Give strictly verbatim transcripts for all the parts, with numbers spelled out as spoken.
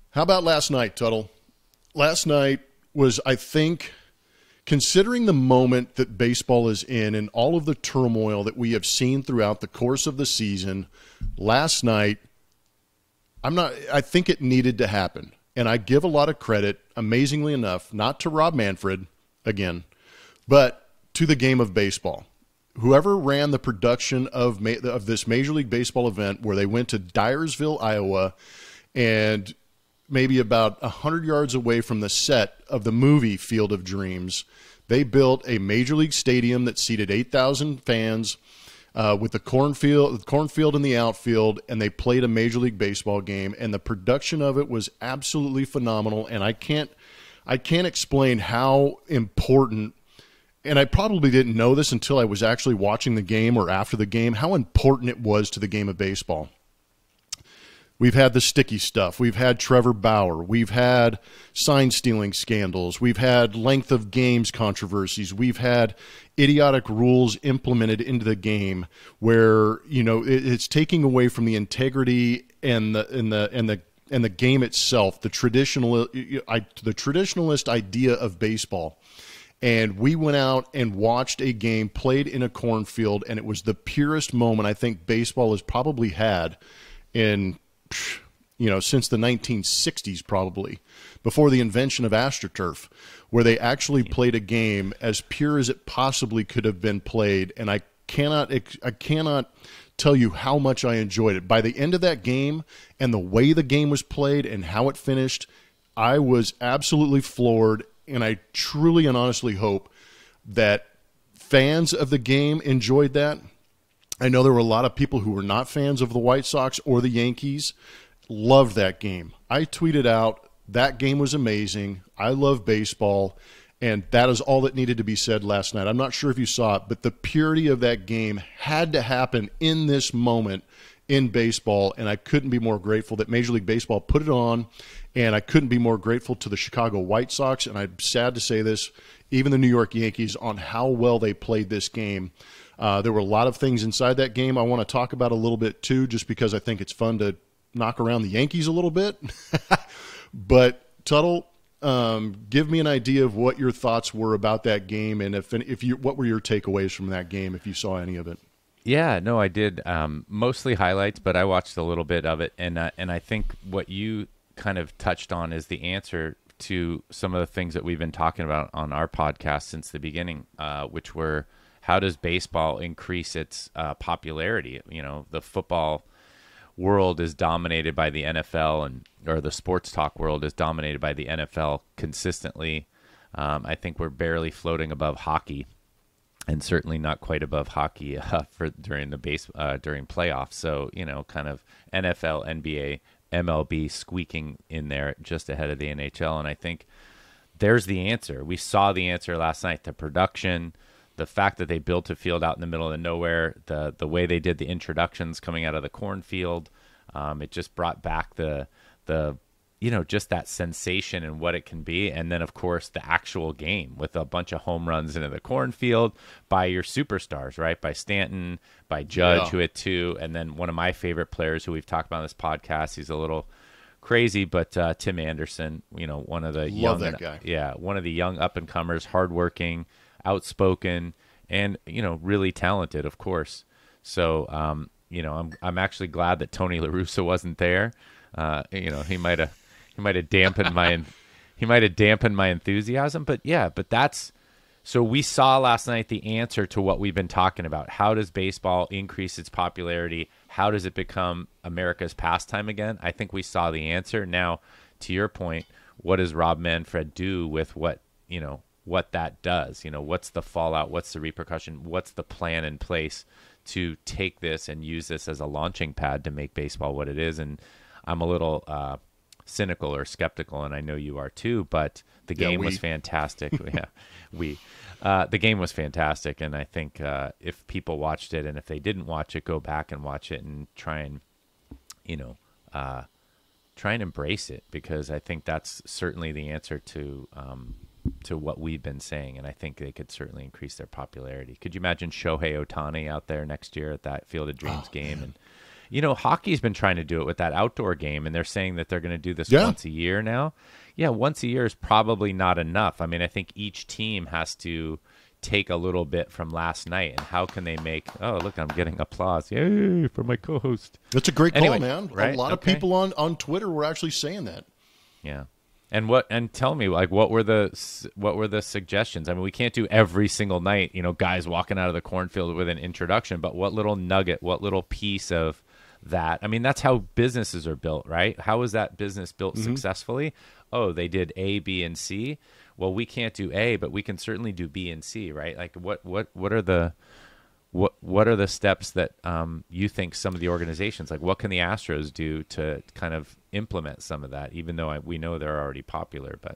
How about last night, Tuttle? Last night was, I think, considering the moment that baseball is in and all of the turmoil that we have seen throughout the course of the season, last night, I'm not, I think it needed to happen. And I give a lot of credit, amazingly enough, not to Rob Manfred, again, but to the game of baseball. Whoever ran the production of ma- of this Major League Baseball event where they went to Dyersville, Iowa, and maybe about one hundred yards away from the set of the movie Field of Dreams, they built a Major League stadium that seated eight thousand fans uh, with the cornfield, the cornfield in the outfield, and they played a Major League Baseball game, and the production of it was absolutely phenomenal, and I can't, I can't explain how important, and I probably didn't know this until I was actually watching the game or after the game, how important it was to the game of baseball. We've had the sticky stuff. We've had Trevor Bauer. We've had sign-stealing scandals. We've had length of games controversies. We've had idiotic rules implemented into the game where, you know, it, it's taking away from the integrity and the and the and the and the game itself, the traditional I, the traditionalist idea of baseball. And we went out and watched a game played in a cornfield, and it was the purest moment I think baseball has probably had in, you know, since the nineteen sixties, probably, before the invention of AstroTurf, where they actually played a game as pure as it possibly could have been played. And I cannot, I cannot tell you how much I enjoyed it. By the end of that game and the way the game was played and how it finished, I was absolutely floored. And I truly and honestly hope that fans of the game enjoyed that. I know there were a lot of people who were not fans of the White Sox or the Yankees, loved that game. I tweeted out, that game was amazing. I love baseball. And that is all that needed to be said last night. I'm not sure if you saw it, but the purity of that game had to happen in this moment in baseball, and I couldn't be more grateful that Major League Baseball put it on, and I couldn't be more grateful to the Chicago White Sox, and I'm sad to say this, even the New York Yankees, on how well they played this game. Uh, there were a lot of things inside that game I want to talk about a little bit too, just because I think it's fun to knock around the Yankees a little bit. But Tuttle, um, give me an idea of what your thoughts were about that game, and if if you what were your takeaways from that game, if you saw any of it. Yeah, no, I did. Um, mostly highlights, but I watched a little bit of it, and uh, and I think what you kind of touched on is the answer to some of the things that we've been talking about on our podcast since the beginning, uh, which were, how does baseball increase its uh, popularity? You know, the football world is dominated by the N F L, and or the sports talk world is dominated by the N F L consistently. Um, I think we're barely floating above hockey, and certainly not quite above hockey uh, for during the base uh, during playoffs. So, you know, kind of N F L, N B A, M L B squeaking in there just ahead of the N H L. And I think there's the answer. We saw the answer last night. The production, the fact that they built a field out in the middle of nowhere, the the way they did the introductions coming out of the cornfield, um, it just brought back the the you know, just that sensation and what it can be. And then, of course, the actual game with a bunch of home runs into the cornfield by your superstars, right? By Stanton, by Judge, yeah. who hit two. And then one of my favorite players who we've talked about on this podcast, he's a little crazy, but uh, Tim Anderson, you know, one of the Love young, that guy. yeah, one of the young up-and-comers, hardworking, outspoken, and, you know, really talented, of course. So, um, you know, I'm I'm actually glad that Tony La Russa wasn't there. Uh, you know, he might have he might have dampened my he might have dampened my enthusiasm. But yeah, but that's so we saw last night the answer to what we've been talking about. How does baseball increase its popularity? How does it become America's pastime again? I think we saw the answer. Now, to your point, what does Rob Manfred do with what, you know, what that does? You know, what's the fallout? What's the repercussion? What's the plan in place to take this and use this as a launching pad to make baseball what it is? And I'm a little uh, cynical or skeptical, and I know you are too, but the yeah, game we. was fantastic. yeah, we. Uh, the game was fantastic, and I think uh, if people watched it, and if they didn't watch it, go back and watch it and try and, you know, uh, try and embrace it, because I think that's certainly the answer to um, to what we've been saying, and I think they could certainly increase their popularity. Could you imagine Shohei Ohtani out there next year at that Field of Dreams oh, game? man. And You know, hockey's been trying to do it with that outdoor game, and they're saying that they're going to do this Yeah. once a year now. Yeah, once a year is probably not enough. I mean, I think each team has to take a little bit from last night, and how can they make, oh, look, I'm getting applause. Yay, for my co-host. That's a great call, Anyway, man. right? A lot Okay. of people on, on Twitter were actually saying that. Yeah. And what and tell me, like, what were the what were the suggestions? I mean, we can't do every single night, you know, guys walking out of the cornfield with an introduction, but what little nugget, what little piece of that? I mean, that's how businesses are built, right? How is that business built Mm-hmm. successfully? Oh, they did A, B, and C. Well, we can't do A, but we can certainly do B and C, right? Like, what what what are the what what are the steps that um, you think some of the organizations, like, what can the Astros do to kind of implement some of that, even though I, we know they're already popular? But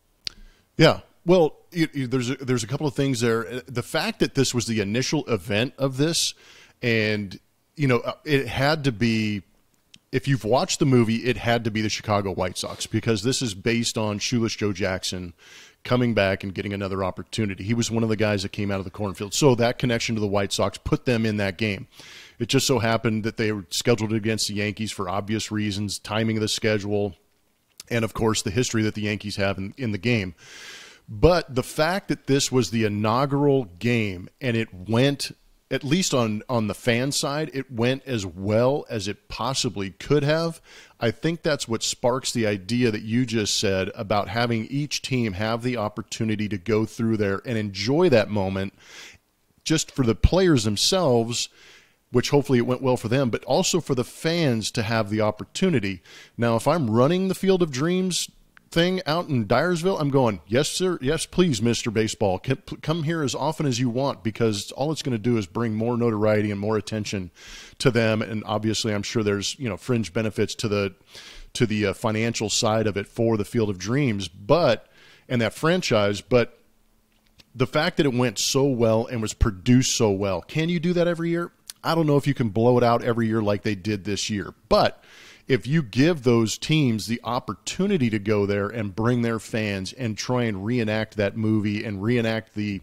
Yeah. Well, you, you, there's a, there's a couple of things there. The fact that this was the initial event of this, and you know, it had to be. If you've watched the movie, it had to be the Chicago White Sox, because this is based on Shoeless Joe Jackson coming back and getting another opportunity. He was one of the guys that came out of the cornfield. So that connection to the White Sox put them in that game. It just so happened that they were scheduled against the Yankees for obvious reasons, timing of the schedule, and, of course, the history that the Yankees have in, in the game. But the fact that this was the inaugural game and it went, at least on, on the fan side, it went as well as it possibly could have. I think that's what sparks the idea that you just said about having each team have the opportunity to go through there and enjoy that moment just for the players themselves, which hopefully it went well for them, but also for the fans to have the opportunity. Now, if I'm running the Field of Dreams thing out in Dyersville, I'm going, yes, sir. Yes, please, Mister Baseball. Come here as often as you want, because all it's going to do is bring more notoriety and more attention to them. And obviously, I'm sure there's, you know, fringe benefits to the to the uh, financial side of it for the Field of Dreams, but and that franchise. But the fact that it went so well and was produced so well, can you do that every year? I don't know if you can blow it out every year like they did this year, but if you give those teams the opportunity to go there and bring their fans and try and reenact that movie and reenact the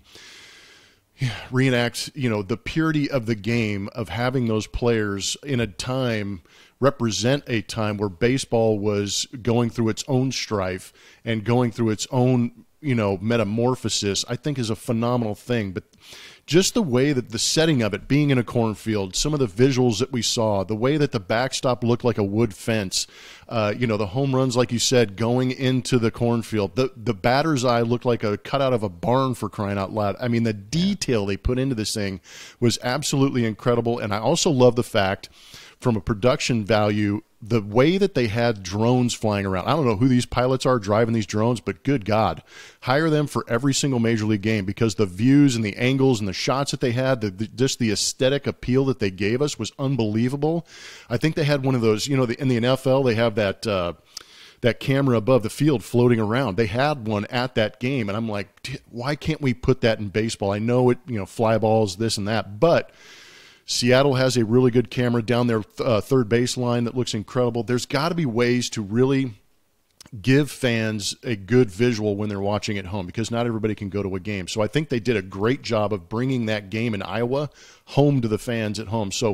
reenact, you know, the purity of the game of having those players in a time represent a time where baseball was going through its own strife and going through its own, you know, metamorphosis, I think is a phenomenal thing. But just the way that the setting of it, being in a cornfield, some of the visuals that we saw, the way that the backstop looked like a wood fence, uh, you know, the home runs, like you said, going into the cornfield, the the batter's eye looked like a cutout of a barn, for crying out loud. I mean, the detail they put into this thing was absolutely incredible. And I also love the fact, from a production value, the way that they had drones flying around. I don't know who these pilots are driving these drones, but good God, hire them for every single Major League game, because the views and the angles and the shots that they had, the, the, just the aesthetic appeal that they gave us was unbelievable. I think they had one of those, you know, the, in the N F L, they have that uh, that camera above the field floating around. They had one at that game, and I'm like, why can't we put that in baseball? I know it, you know, fly balls, this and that, but Seattle has a really good camera down their uh, third baseline that looks incredible. There's got to be ways to really give fans a good visual when they're watching at home, because not everybody can go to a game. So I think they did a great job of bringing that game in Iowa home to the fans at home. So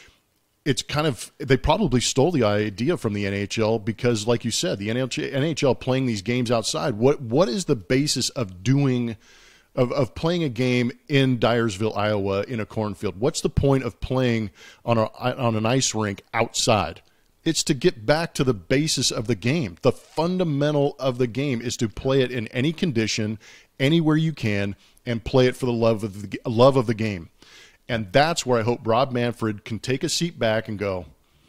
it's kind of, they probably stole the idea from the N H L, because, like you said, the N H L playing these games outside. What what is the basis of doing Of, of playing a game in Dyersville, Iowa, in a cornfield? What's the point of playing on a on an ice rink outside? It's to get back to the basis of the game. The fundamental of the game is to play it in any condition, anywhere you can, and play it for the love of the love of the game. And that's where I hope Rob Manfred can take a seat back and go,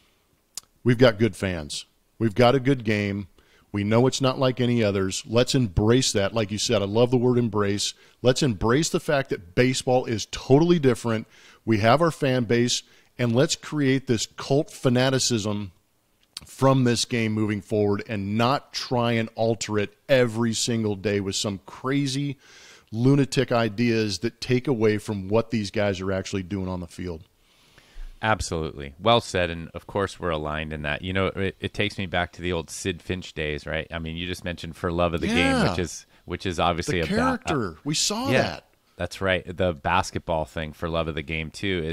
we've got good fans. We've got a good game. We know it's not like any others. Let's embrace that. Like you said, I love the word embrace. Let's embrace the fact that baseball is totally different. We have our fan base, and let's create this cult fanaticism from this game moving forward, and not try and alter it every single day with some crazy lunatic ideas that take away from what these guys are actually doing on the field. Absolutely. Well said. And of course, we're aligned in that. You know, it, it takes me back to the old Sid Finch days, right? I mean, you just mentioned For Love of the Yeah. Game, which is which is obviously The a ba- character. uh, we saw yeah, that. That's right. The basketball thing, For Love of the Game, too, is,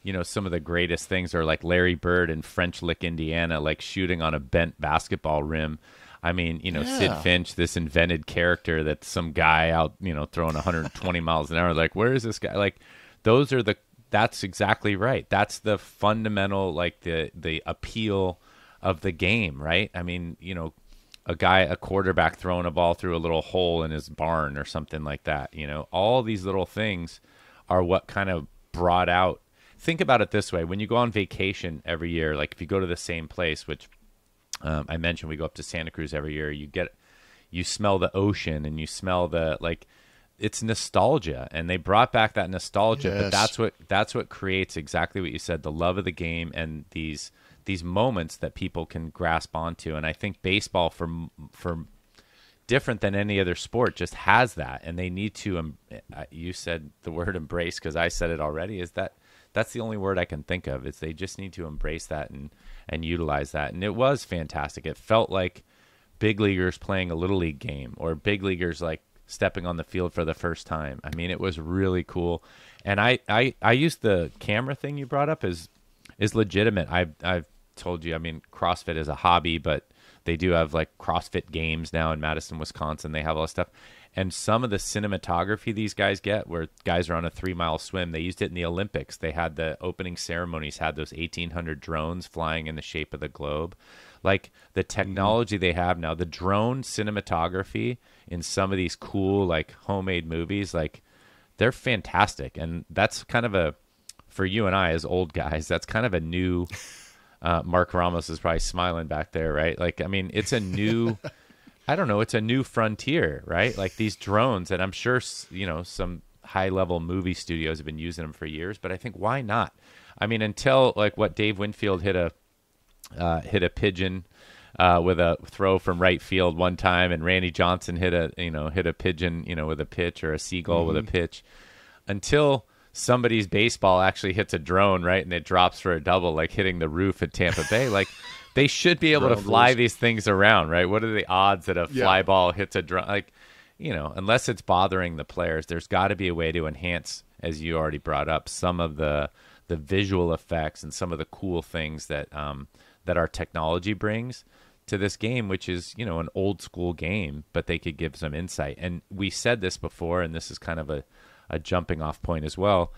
you know, some of the greatest things are like Larry Bird in French Lick, Indiana, like shooting on a bent basketball rim. I mean, you know, Yeah. Sid Finch, this invented character that's some guy out, you know, throwing one hundred twenty miles an hour. Like, where is this guy? Like, those are the, that's exactly right. That's the fundamental, like the, the appeal of the game, right? I mean, you know, a guy, a quarterback throwing a ball through a little hole in his barn or something like that. You know, all these little things are what kind of brought out. Think about it this way. When you go on vacation every year, like if you go to the same place, which Um, I mentioned we go up to Santa Cruz every year. You get, you smell the ocean and you smell the, like, it's nostalgia, and they brought back that nostalgia. Yes. But that's what that's what creates exactly what you said: the love of the game and these these moments that people can grasp onto. And I think baseball, for for different than any other sport, just has that, and they need to. Um, you said the word embrace because I said it already. Is that that's the only word I can think of? Is they just need to embrace that and. and utilize that. And it was fantastic. It felt like big leaguers playing a little league game, or big leaguers like stepping on the field for the first time. I mean, it was really cool. And I, I, I used the camera thing you brought up is, is legitimate. I've, I've told you, I mean, CrossFit is a hobby, but they do have like CrossFit games now in Madison, Wisconsin. They have all this stuff. And some of the cinematography these guys get, where guys are on a three-mile swim, they used it in the Olympics. They had the opening ceremonies, had those eighteen hundred drones flying in the shape of the globe. Like the technology mm-hmm. they have now, the drone cinematography in some of these cool, like homemade movies, like they're fantastic. And that's kind of a, for you and I as old guys, that's kind of a new, uh, Mark Ramos is probably smiling back there, right? Like, I mean, it's a new... I don't know. It's a new frontier, right? Like these drones, and I'm sure, you know, some high-level movie studios have been using them for years. But I think, why not? I mean, until like what Dave Winfield hit a uh, hit a pigeon uh, with a throw from right field one time, and Randy Johnson hit a you know hit a pigeon you know with a pitch, or a seagull mm-hmm. with a pitch. Until somebody's baseball actually hits a drone, right, and it drops for a double, like hitting the roof at Tampa Bay, like. They should be able to fly rules. These things around, right? What are the odds that a fly yeah. ball hits a drum? Like, you know, unless it's bothering the players, there's got to be a way to enhance, as you already brought up, some of the the visual effects and some of the cool things that um, that our technology brings to this game, which is, you know, an old school game, but they could give some insight. And we said this before, and this is kind of a, a jumping off point as well.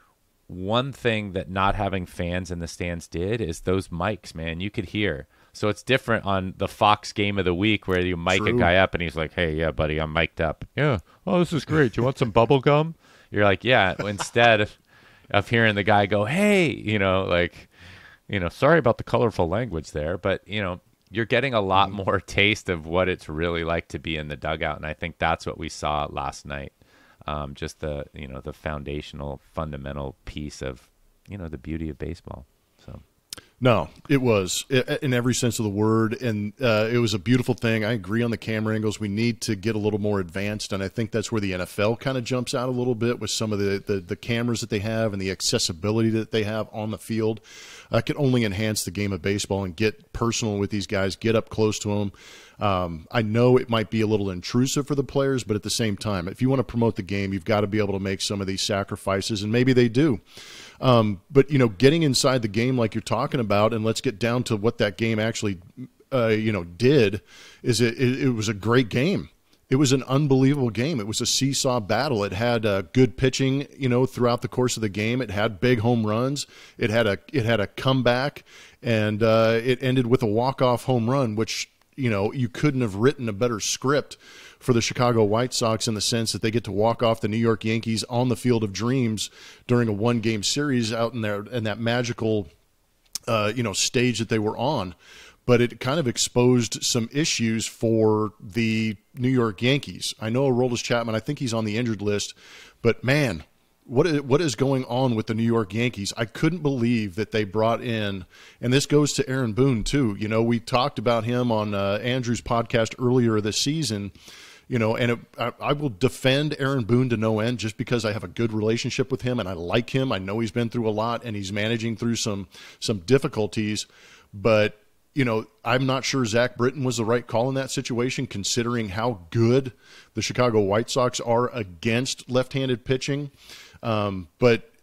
One thing that not having fans in the stands did is those mics, man, you could hear. So it's different on the Fox game of the week where you mic True. a guy up and he's like, hey, yeah, buddy, I'm mic'd up. Yeah. Oh, this is great. You want some bubble gum? You're like, yeah. Instead of, of hearing the guy go, hey, you know, like, you know, sorry about the colorful language there, but, you know, you're getting a lot mm. more taste of what it's really like to be in the dugout. And I think that's what we saw last night. Um, just the, you know, the foundational, fundamental piece of, you know, the beauty of baseball. So, no, it was in every sense of the word, and uh, it was a beautiful thing. I agree on the camera angles. We need to get a little more advanced, and I think that's where the N F L kind of jumps out a little bit with some of the, the, the cameras that they have and the accessibility that they have on the field. Uh, can only enhance the game of baseball and get personal with these guys, get up close to them. Um, I know it might be a little intrusive for the players, but at the same time, if you want to promote the game, you've got to be able to make some of these sacrifices, and maybe they do. Um, but, you know, getting inside the game like you're talking about, and let's get down to what that game actually, uh, you know, did, is it, it, it was a great game. It was an unbelievable game. It was a seesaw battle. It had uh, good pitching, you know, throughout the course of the game. It had big home runs. It had a it had a comeback, and uh, it ended with a walk-off home run, which, you know, you couldn't have written a better script for the Chicago White Sox in the sense that they get to walk off the New York Yankees on the Field of Dreams during a one-game series out in there in that magical, uh, you know, stage that they were on. But it kind of exposed some issues for the New York Yankees. I know Aroldis Chapman, I think he's on the injured list, but man, what is, what is going on with the New York Yankees? I couldn't believe that they brought in, and this goes to Aaron Boone too. You know, we talked about him on uh, Andrew's podcast earlier this season, you know, and it, I, I will defend Aaron Boone to no end just because I have a good relationship with him and I like him. I know he's been through a lot and he's managing through some some difficulties, but you know, I'm not sure Zach Britton was the right call in that situation, considering how good the Chicago White Sox are against left-handed pitching. Um, but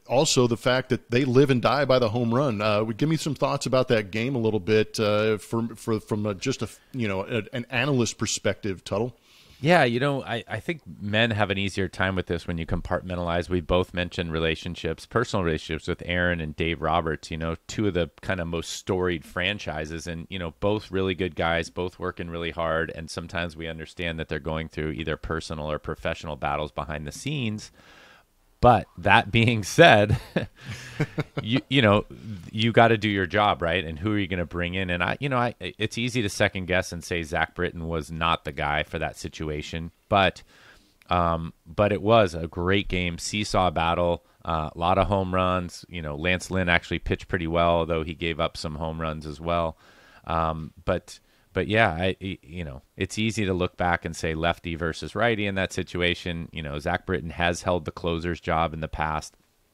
also the fact that they live and die by the home run. Uh, would give me some thoughts about that game a little bit uh, from for, from a, just a you know a, an analyst perspective, Tuttle. Yeah, you know, I, I think men have an easier time with this when you compartmentalize. We both mentioned relationships, personal relationships with Aaron and Dave Roberts, you know, two of the kind of most storied franchises, and, you know, both really good guys, both working really hard. And sometimes we understand that they're going through either personal or professional battles behind the scenes. But that being said, you you know, you got to do your job, right? And who are you going to bring in? And I, you know, I it's easy to second guess and say Zach Britton was not the guy for that situation, but um, but it was a great game, seesaw battle, uh, a lot of home runs. You know, Lance Lynn actually pitched pretty well, although he gave up some home runs as well. Um, but But yeah, I you know, it's easy to look back and say lefty versus righty in that situation. You know, Zach Britton has held the closer's job in the past,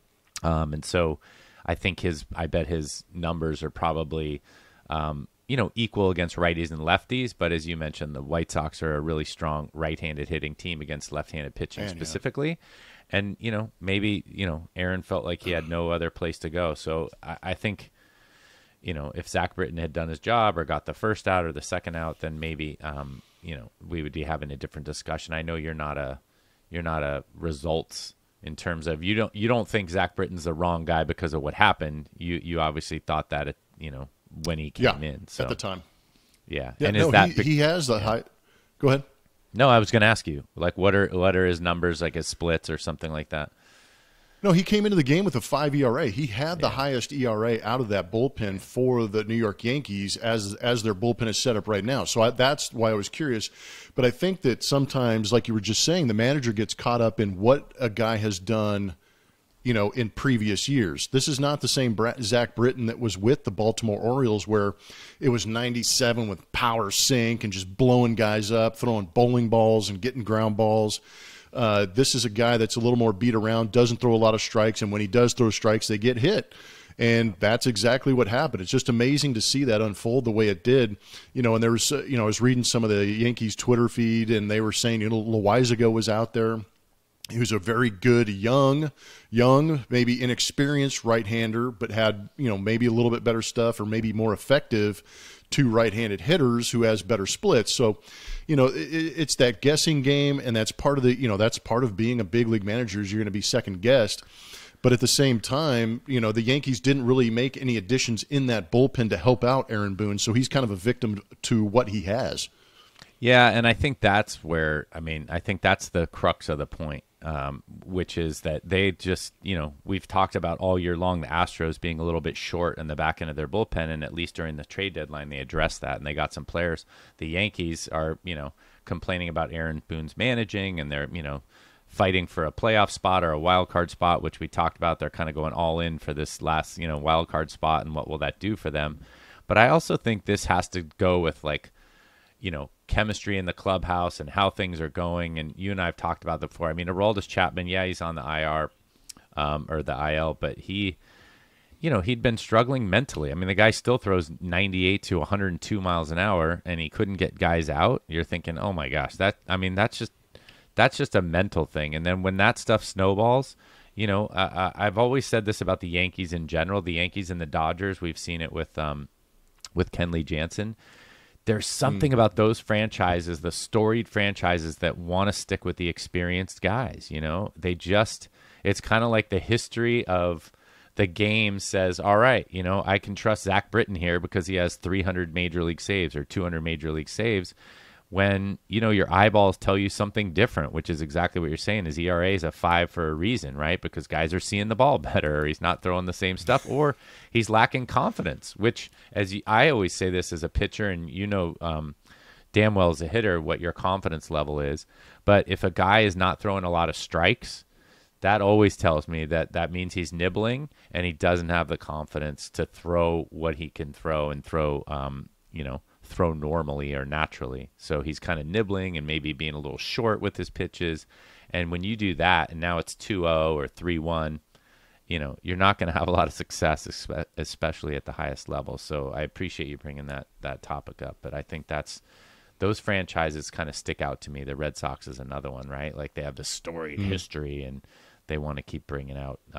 um, and so I think his, I bet his numbers are probably, um, you know, equal against righties and lefties. But as you mentioned, the White Sox are a really strong right-handed hitting team against left-handed pitching Man, specifically, yeah. And you know, maybe you know, Aaron felt like he had no other place to go. So I, I think. You know, if Zach Britton had done his job or got the first out or the second out, then maybe, um, you know, we would be having a different discussion. I know you're not a, you're not a results in terms of you don't, you don't think Zach Britton's the wrong guy because of what happened. You, you obviously thought that, it, you know, when he came yeah, in. So, at the time. Yeah. yeah and no, is that he, he has the yeah. high. Go ahead. No, I was going to ask you, like, what are, what are his numbers, like his splits or something like that? No, he came into the game with a five E R A. He had the yeah. highest E R A out of that bullpen for the New York Yankees as as their bullpen is set up right now. So I, that's why I was curious. But I think that sometimes, like you were just saying, the manager gets caught up in what a guy has done, you know, in previous years. This is not the same Bra- Zach Britton that was with the Baltimore Orioles where it was ninety-seven with power sink and just blowing guys up, throwing bowling balls and getting ground balls. Uh, this is a guy that's a little more beat around, doesn't throw a lot of strikes, and when he does throw strikes, they get hit. And that's exactly what happened. It's just amazing to see that unfold the way it did. You know, and there was, uh, you know, I was reading some of the Yankees Twitter feed, and they were saying, you know, Loizaga was out there. He was a very good young, young, maybe inexperienced right-hander, but had, you know, maybe a little bit better stuff or maybe more effective two right-handed hitters who has better splits. So, you know, it, it's that guessing game, and that's part of the, you know, that's part of being a big league manager is you're going to be second guessed. But at the same time, you know, the Yankees didn't really make any additions in that bullpen to help out Aaron Boone, so he's kind of a victim to what he has. Yeah, and I think that's where, I mean, I think that's the crux of the point, um, which is that they just, you know, we've talked about all year long the Astros being a little bit short in the back end of their bullpen, and at least during the trade deadline they addressed that, and they got some players. The Yankees are, you know, complaining about Aaron Boone's managing, and they're, you know, fighting for a playoff spot or a wild card spot, which we talked about. They're kind of going all in for this last, you know, wild card spot, and what will that do for them? But I also think this has to go with, like, you know, chemistry in the clubhouse and how things are going. And you and I have talked about that before. I mean, Aroldis Chapman, yeah, he's on the I R um, or the I L, but he, you know, he'd been struggling mentally. I mean, the guy still throws ninety-eight to one hundred two miles an hour, and he couldn't get guys out. You're thinking, oh my gosh, that, I mean, that's just, that's just a mental thing. And then when that stuff snowballs, you know, uh, I've always said this about the Yankees in general, the Yankees and the Dodgers. We've seen it with, um, with Kenley Jansen. There's something mm. about those franchises, the storied franchises, that want to stick with the experienced guys. You know, they just, it's kind of like the history of the game says, all right, you know, I can trust Zach Britton here because he has three hundred major league saves or two hundred major league saves. When, you know, your eyeballs tell you something different, which is exactly what you're saying. His E R A is a five for a reason, right? Because guys are seeing the ball better, or he's not throwing the same stuff, or he's lacking confidence, which, as you, I always say this as a pitcher, and you know um, damn well as a hitter what your confidence level is. But if a guy is not throwing a lot of strikes, that always tells me that that means he's nibbling and he doesn't have the confidence to throw what he can throw and throw, um, you know, throw normally or naturally. So he's kind of nibbling and maybe being a little short with his pitches. And when you do that, and now it's two oh or three one, you know, you're not going to have a lot of success, especially at the highest level. So I appreciate you bringing that that topic up. But I think that's, those franchises kind of stick out to me. The Red Sox is another one, right? Like they have this storied mm. history, and they want to keep bringing out, um,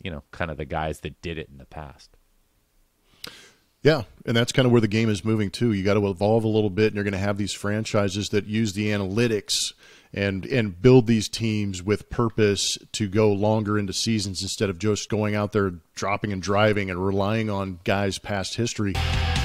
you know, kind of the guys that did it in the past. Yeah, and that's kind of where the game is moving to. You got to evolve a little bit, and you're going to have these franchises that use the analytics and and build these teams with purpose to go longer into seasons instead of just going out there dropping and driving and relying on guys' past history.